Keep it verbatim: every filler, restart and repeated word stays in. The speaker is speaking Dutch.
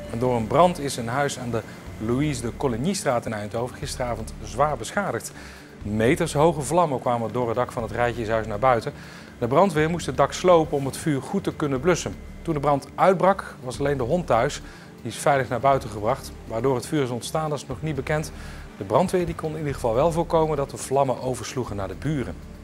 En door een brand is een huis aan de Louise de Colignystraat in Eindhoven gisteravond zwaar beschadigd. Metershoge vlammen kwamen door het dak van het rijtjeshuis naar buiten. De brandweer moest het dak slopen om het vuur goed te kunnen blussen. Toen de brand uitbrak was alleen de hond thuis. Die is veilig naar buiten gebracht. Waardoor het vuur is ontstaan, dat is nog niet bekend. De brandweer die kon in ieder geval wel voorkomen dat de vlammen oversloegen naar de buren.